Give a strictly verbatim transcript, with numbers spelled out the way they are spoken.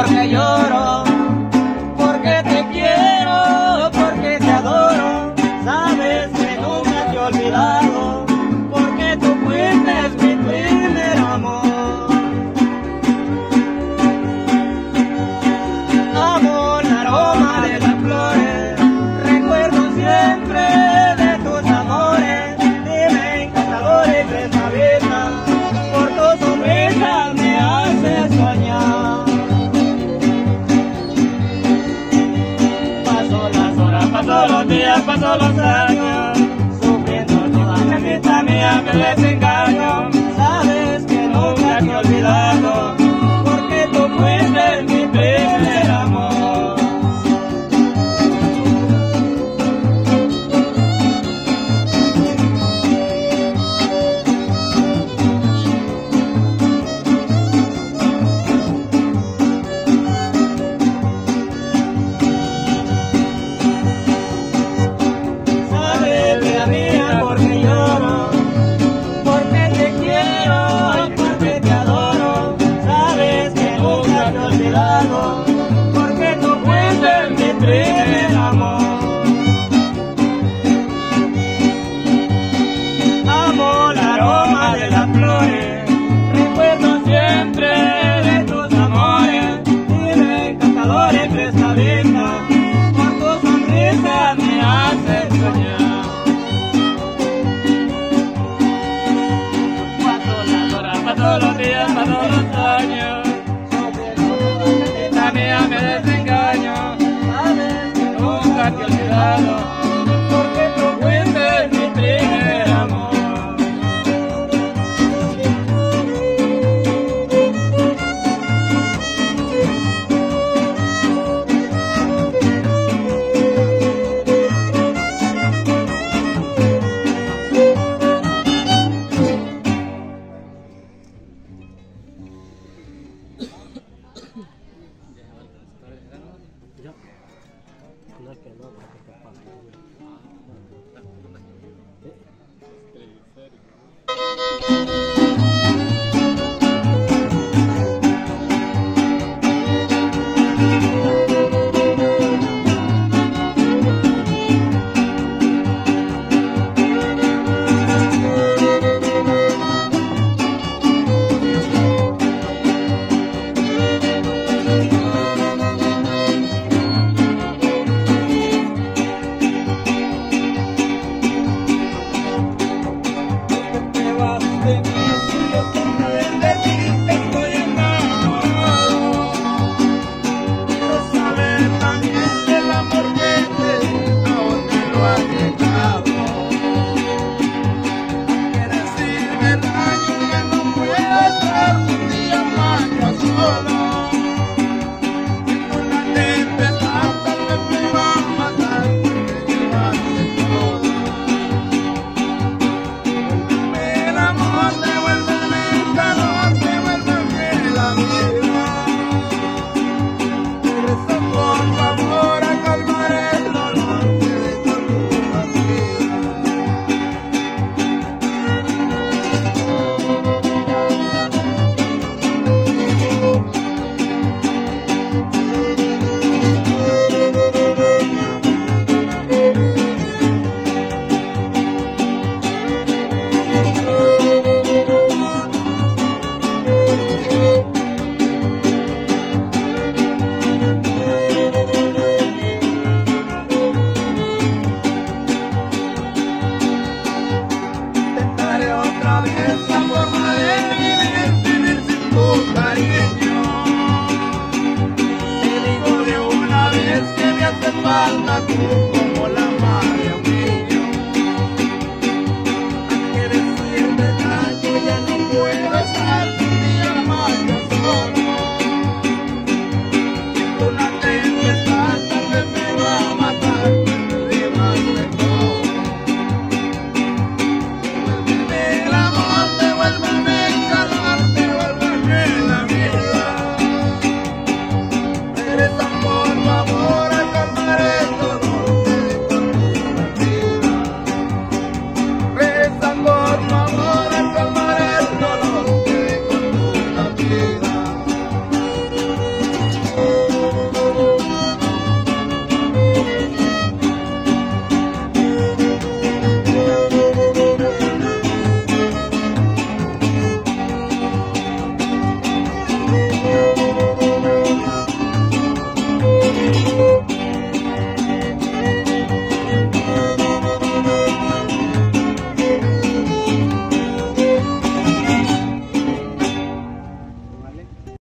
porque lloro, porque te quiero, porque te adoro. Sabes que nunca te he olvidado, porque tú fuiste mi primer amor. Amo el aroma de las flores, recuerdo siempre de tus amores. Dime encantadores de esta vida, por tu sonrisa me haces soñar. Paso las horas, paso los días, paso los años, sufriendo toda la vida mía me desengaño. Sabes que nunca te he olvidado, porque tú fuiste mi primer amor. Sabes, vida mía, porque lloro, porque te quiero, porque te adoro. Sabes que nunca te he olvidado, porque tú fuiste mi primer amor. Amo el aroma de las flores, recuerdo siempre de tus amores. Dime encantadores de esta vida, por tu sonrisa me haces soñar. Paso las horas, paso los días, paso los años, la mía me desengaño. Sabes que nunca te he olvidado, porque tú fuiste mi primer amor. Falta tu